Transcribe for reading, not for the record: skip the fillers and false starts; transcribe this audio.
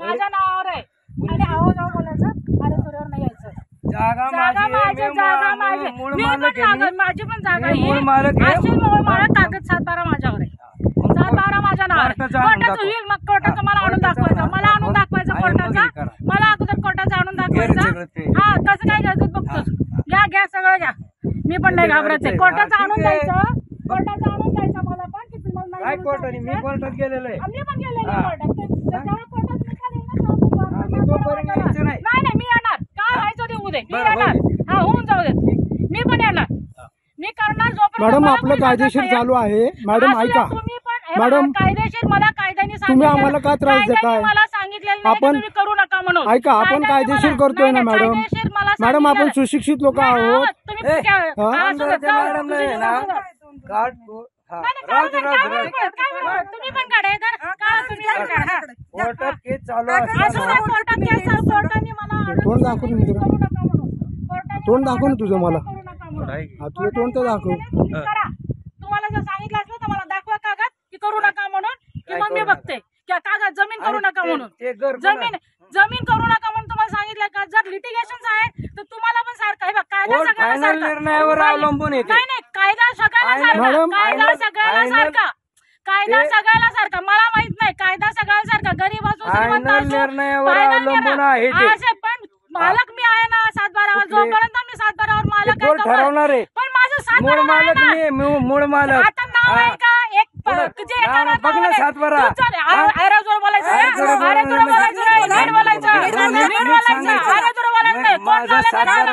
माझ्या नावावर आहे आणि आवाजावर बोलायचं अरे तुझ्यावर नाही यायचं. जागा जागा माझी जागा माझी मी पण माझी पण जागा आहे. मूळ मालक कागद 7/12 माझ्यावर आहे. 7/12 माझ्या नावावर. कोर्टाचं होईल मग कोर्टाचं मला आणून दाखवायचं. मला आणून दाखवायचं कोर्टाचा. मला अगोदर कोर्टाचा आणून दाखवायचा. हा कसं काय घ्यायचं बघतो. घ्या सगळं घ्या. मी पण नाही घाबरत आहे. कोर्टाचं आणून द्यायचं. कोर्टाचं आणून द्यायचं मला पण की तुम्हाला काय कोर्टाने मी कोर्टात गेलेलो आहे. मी पण गेलेलो कोर्टात. त्याच्यावर कोर्टात निकाल येईल ना नाही मी येणार. काय व्हायचं ते होऊ दे. मी येणार. हा होऊन जाऊ दे. मी पण येणार. मी करणार जोपर्यंत मॅडम आपलं कायदेशीर चालू आहे. मॅडम ऐका मॅडम कायदेशीर मला कायद्याने तुम्ही आम्हाला का त्रास देताय. मला सांगितलेलं आपण तुम्ही करू नका म्हणून. ऐका आपण कायदेशीर करतोय ना मॅडम. मॅडम आपण सुशिक्षित लोक आहोत. तुम्ही पण काढा कोर्टात केस चालू तोंड दाखव तोंड दाखव ना तुझं मला. तुझं तोंड तर दाखव. तुम्हाला जर सांगितलं असलं तर मला दाखवा कागद की करू नका म्हणून की मग मी बघते की कागद जमीन करू नका म्हणून. जमीन करू नका म्हणून तुम्हाला सांगितलं का. जर लिटिगेशन आहे तर तुम्हाला पण सारखं आहे. कायदा सगळ्यांना निर्णयावर अवलंबून येते. नाही कायदा सगळ्याला सारखा. कायदा सगळ्याला सारखा. कायदा सगळ्याला सारखा. मला माहित नाही कायदा सगळ्याला सारखा. गरीब असो श्रीमंत असो पण मालक मी आहे ना 7/12 जोपर्यंत मी 7/12 मालक आहे ठरवणार आहे. पण माझं 7/12 मूळ मालक आता नाव आहे का एक बघ ना 7/12 अरे जोर बोलायचं अरे तुला बोलायचं नीट बोलायचं नीट बोलायचं अरे तुला बोलायचं कोण